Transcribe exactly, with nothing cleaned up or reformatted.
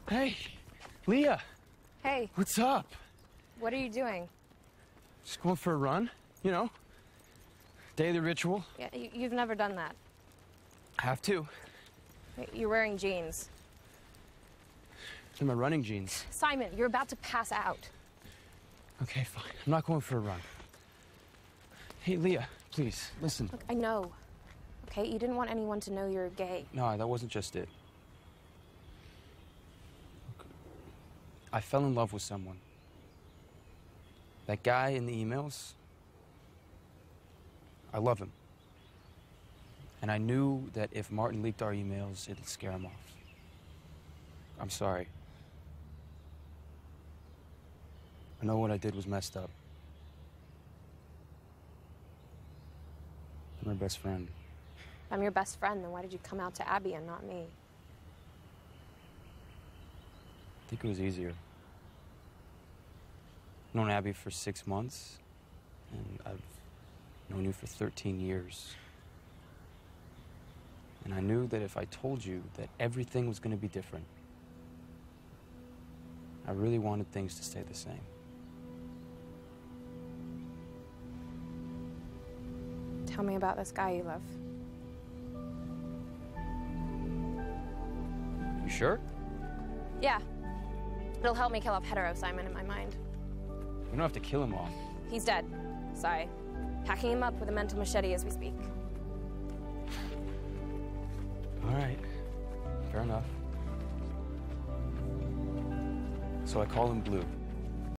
Hey, Leah. Hey. What's up? What are you doing? Just going for a run, you know. Daily ritual. Yeah, you, you've never done that. Have to. You're wearing jeans. In my running jeans. Simon, you're about to pass out. Okay, fine. I'm not going for a run. Hey, Leah, please, listen. Look, I know. Okay, you didn't want anyone to know you're gay. No, that wasn't just it. Look, I fell in love with someone. That guy in the emails, I love him. And I knew that if Martin leaked our emails, it'd scare him off. I'm sorry. I know what I did was messed up. I'm her best friend. I'm your best friend, then why did you come out to Abby and not me? I think it was easier. I've known Abby for six months, and I've known you for thirteen years. And I knew that if I told you that everything was going to be different, I really wanted things to stay the same. Tell me about this guy you love. You sure? Yeah. It'll help me kill off hetero Simon in my mind. You don't have to kill him off. He's dead. Sorry. Packing him up with a mental machete as we speak. All right. Fair enough. So I call him Blue.